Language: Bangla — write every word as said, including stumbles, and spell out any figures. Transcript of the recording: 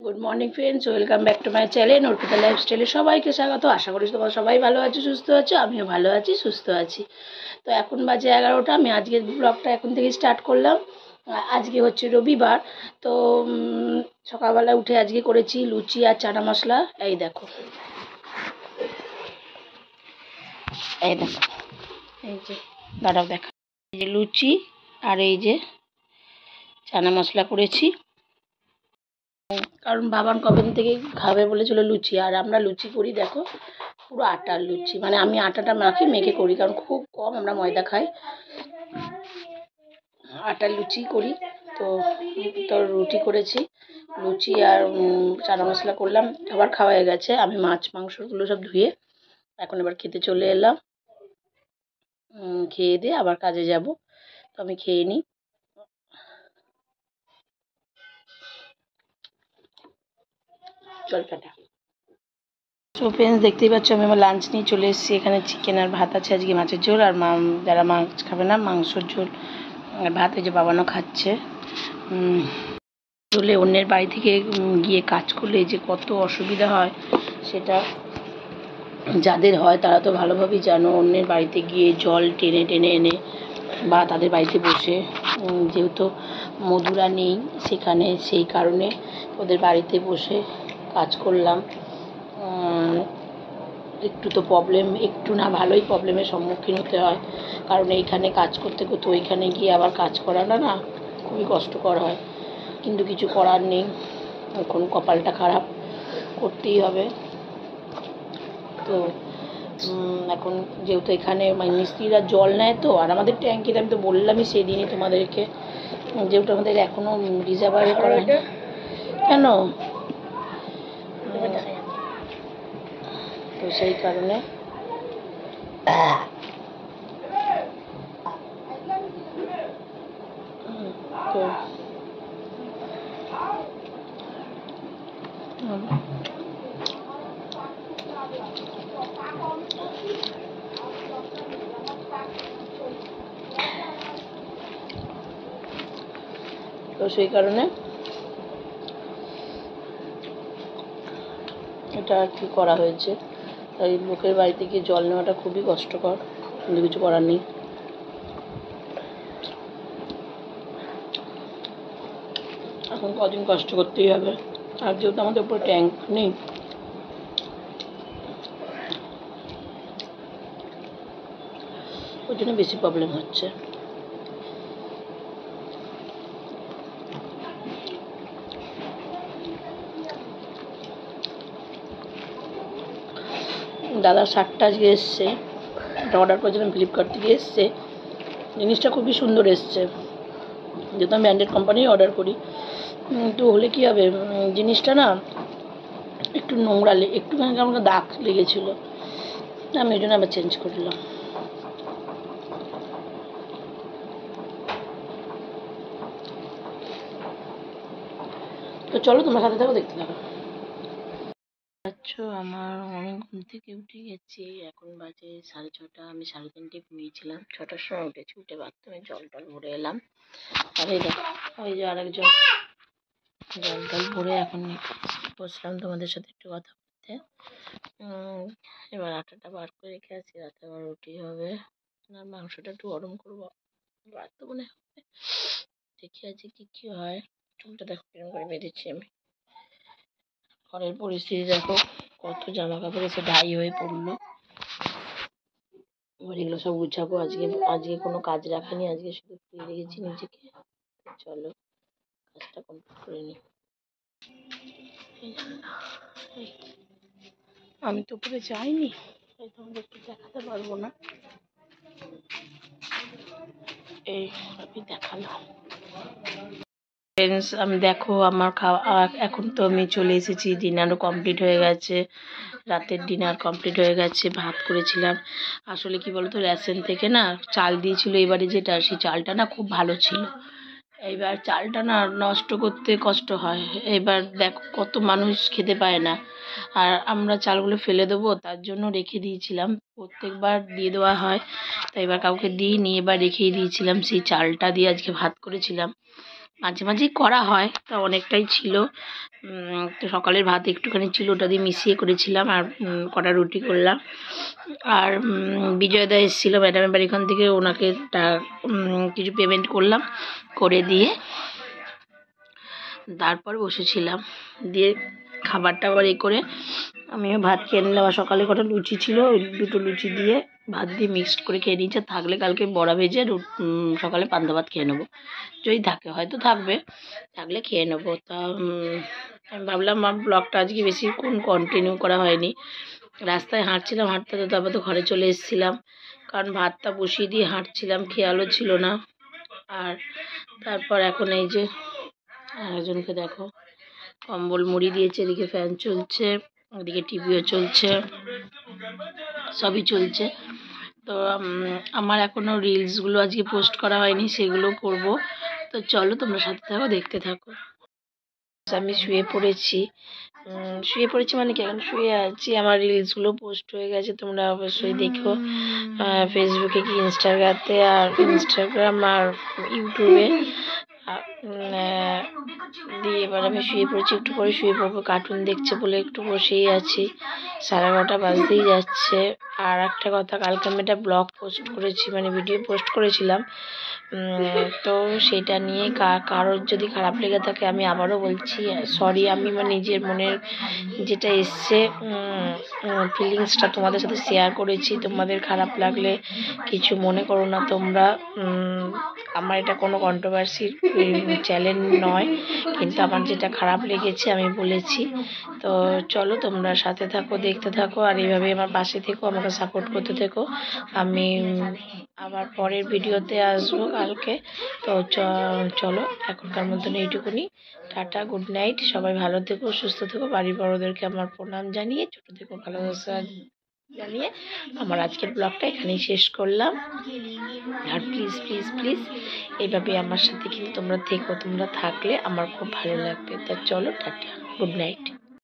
Good morning friends, welcome back to my channel Arpita লাইফস্টাইলে সবাইকে স্বাগত। আশা করি তোমরা সবাই ভালো আছো, সুস্থ আছো। আমিও ভালো আছি, সুস্থ আছি। তো এখন বাজে এগারোটা। আমি আজকের ব্লগটা এখন থেকে স্টার্ট করলাম। আজকে হচ্ছে রবিবার। তো সকালবেলা উঠে আজকে করেছি লুচি আর চানা মশলা। এই দেখো, এই দেখো, এই যে দাঁড়াও দেখা, এই যে লুচি আর এই যে চানা মশলা করেছি। কারণ বাবান কবেন থেকে খাবে বলেছিল লুচি, আর আমরা লুচি করি দেখো পুরো আটার লুচি, মানে আমি আটাটা মাখি মেখে করি, কারণ খুব কম আমরা ময়দা খাই, আটার লুচি করি। তো তো রুটি করেছি, লুচি আর চানা মশলা করলাম। আবার খাওয়া হয়ে গেছে। আমি মাছ মাংসগুলো সব ধুয়ে এখন এবার খেতে চলে এলাম। খেয়ে দিয়ে আবার কাজে যাব। তো আমি খেয়ে নিই। চল টাটা। সো ফ্রেন্ডস, দেখতেই পাচ্ছ আমি আমার লাঞ্চ নিয়ে চলে এসেছি। এখানে চিকেন আর ভাত আছে, আজকে মাছের ঝোল, আর মা যারা মাছ খাবে না মাংসর ঝোল আর ভাত। এই যে বাবানও খাচ্ছে। চলে অন্যের বাড়ি থেকে গিয়ে কাজ করলে যে কত অসুবিধা হয় সেটা যাদের হয় তারা তো ভালোভাবেই জানো। অন্যের বাড়িতে গিয়ে জল টেনে টেনে এনে বা তাদের বাড়িতে বসে, যেহেতু মধুরা নেই সেখানে, সেই কারণে ওদের বাড়িতে বসে কাজ করলাম। একটু তো প্রবলেম, একটু না ভালোই প্রবলেমের সম্মুখীন হতে হয়, কারণ এইখানে কাজ করতে করতে ওইখানে গিয়ে আবার কাজ করাটা না খুবই কষ্টকর হয়। কিন্তু কিছু করার নেই, এখন কপালটা খারাপ, করতেই হবে। তো এখন যেহেতু এখানে মিস্ত্রিরা জল নেয় তো, আর আমাদের ট্যাঙ্কিতে আমি তো বললামই সেদিনই তোমাদেরকে, যেহেতু আমাদের এখনও রিজার্ভার করা হয় কেন, তো সেই কারণে তো তো সেই কারণে এটা আর কি করা হয়েছে। তাই লোকের বাড়িতে গিয়ে জল নেওয়াটা খুবই কষ্টকর, কিন্তু কিছু করার নেই। এখন কদিন কষ্ট করতেই হবে, আর যেহেতু আমাদের উপর ট্যাঙ্ক নেই ওই জন্য বেশি প্রবলেম হচ্ছে। দাদা শার্টটা আজকে এসছে, এটা অর্ডার করেছিলাম ফ্লিপকার্ট থেকে, এসছে জিনিসটা খুবই সুন্দর এসছে, যেহেতু আমি ব্র্যান্ডেড কোম্পানি অর্ডার করি। তো হলে কী হবে, জিনিসটা না একটু নোংরা, একটুখানি আমাকে দাগ লেগেছিলো, আমি ওই জন্য আবার চেঞ্জ করলাম। তো চলো তোমরা সাথে থাকো, দেখতে থাকো। আচ্ছা, আমার অনেক ঘুম থেকে উঠে গেছি, এখন বাজে সাড়ে ছটা। আমি সাড়ে তিনটে ঘুমিয়েছিলাম, ছটার সময় উঠেছি, উঠে বাথরুমে জল টল ভরে এলাম। আর এই দেখো ওই যে আরেকজন জল টল ভরে এখন বসলাম তোমাদের সাথে একটু কথা বলতে। এবার আটাটা বার করে রেখে আসি, রাতে আবার রুটি হবে, আর মাংসটা একটু গরম করবো, রাত তো মনে হবে। দেখি আজকে কি কি হয়। চুলটা দেখো কিরকম করে বেঁধেছি আমি। ঘরের পরিস্থিতি দেখো, কত জামা কাপড় এসে ডাই হয়ে পড়লো। এবার এগুলো সব গুছাবো। আজকে আজকে কোনো কাজ রাখিনি, আজকে শুধু ফ্রি রেখেছি নিজেকে। চলো কাজটা কমপ্লিট করে নিই। আমি তো উপরে যাইনি, তাই তোমাদের একটু দেখাতে পারবো না। এই আমি দেখালাম। ফ্রেন্ডস, আমি দেখো আমার খাওয়া, এখন তো আমি চলে এসেছি, ডিনারও কমপ্লিট হয়ে গেছে, রাতের ডিনার কমপ্লিট হয়ে গেছে। ভাত করেছিলাম, আসলে কি বলতো রেশন থেকে না চাল দিয়েছিল এবারে, যেটা সেই চালটা না খুব ভালো ছিল। এইবার চালটা না নষ্ট করতে কষ্ট হয়, এবার দেখো কত মানুষ খেতে পায় না, আর আমরা চালগুলো ফেলে দেবো তার জন্য রেখে দিয়েছিলাম। প্রত্যেকবার দিয়ে দেওয়া হয়, তাই এবার কাউকে দিইনি, এবার রেখেই দিয়েছিলাম। সেই চালটা দিয়ে আজকে ভাত করেছিলাম, মাঝে মাঝেই করা হয়, তা অনেকটাই ছিল। তো সকালের ভাত একটুখানি ছিল, ওটা দিয়ে মিশিয়ে করেছিলাম। আর কটা রুটি করলাম। আর বিজয়দা এসেছিলো ম্যাডামের বাড়িখান থেকে, ওনাকে কিছু পেমেন্ট করলাম, করে দিয়ে তারপর বসেছিলাম। দিয়ে খাবার টাবার এ করে আমিও ভাত খেয়ে নিলাম। আর সকালে কটা লুচি ছিল, ওই দুটো লুচি দিয়ে ভাত দিয়ে মিক্সড করে খেয়ে নিয়েছে। থাকলে কালকে বড়া ভেজে সকালে পান্তা ভাত খেয়ে নেবো, যদি থাকে, হয়তো থাকবে, থাকলে খেয়ে নেবো। তা আমি ভাবলাম আমার ব্লগটা আজকে বেশিক্ষণ কন্টিনিউ করা হয়নি। রাস্তায় হাঁটছিলাম, হাঁটতে তো তারপর তো ঘরে চলে এসেছিলাম, কারণ ভাতটা বসিয়ে দিয়ে হাঁটছিলাম, খেয়ালও ছিল না। আর তারপর এখন এই যে একজনকে দেখো কম্বল মুড়ি দিয়েছে, এদিকে ফ্যান চলছে, ওদিকে টিভিও চলছে, সবই চলছে। তো আমার এখনও রিলসগুলো আজকে পোস্ট করা হয়নি, সেগুলো করব। তো চলো তোমরা সাথে থাকো, দেখতে থাকো। আমি শুয়ে পড়েছি, শুয়ে পড়েছি মানে কি, এখন শুয়ে আছি। আমার রিলসগুলো পোস্ট হয়ে গেছে, তোমরা অবশ্যই দেখো ফেসবুকে কি ইনস্টাগ্রামে, আর ইনস্টাগ্রাম আর ইউটিউবে। দিয়ে এবার আমি শুয়ে পড়েছি, একটু পরে শুয়ে পড়বো। কার্টুন দেখছে বলে একটু বসেই আছি, সাড়ে বারোটা বাজতেই যাচ্ছে। আর একটা কথা, কালকে আমি একটা ব্লগ পোস্ট করেছি, মানে ভিডিও পোস্ট করেছিলাম, তো সেটা নিয়ে কারোর যদি খারাপ লেগে থাকে আমি আবারও বলছি সরি। আমি মানে নিজের মনের যেটা এসছে ফিলিংসটা তোমাদের সাথে শেয়ার করেছি। তোমাদের খারাপ লাগলে কিছু মনে করো না তোমরা। আমার এটা কোনো কন্ট্রোভার্সির চ্যানেল নয়, কিন্তু আমার যেটা খারাপ লেগেছে আমি বলেছি। তো চলো তোমরা সাথে থাকো, দেখতে থাকো, আর এইভাবে আমার পাশে থেকো, আমাকে সাপোর্ট করতে থেকো। আমি আবার পরের ভিডিওতে আসবো কালকে। তো চলো এখনকার মতন এইটুকুনি, টাটা, গুড নাইট। সবাই ভালো থেকো, সুস্থ থেকো। বাড়ির বড়োদেরকে আমার প্রণাম জানিয়ে, ছোটো থেকো ভালোবাসা জানিয়ে আমার আজকের ব্লগটা এখানেই শেষ করলাম। আর প্লিজ প্লিজ প্লিজ এইভাবে আমার সাথে কিন্তু তোমরা থেকো, তোমরা থাকলে আমার খুব ভালো লাগবে। তা চলো টাটা, গুড নাইট।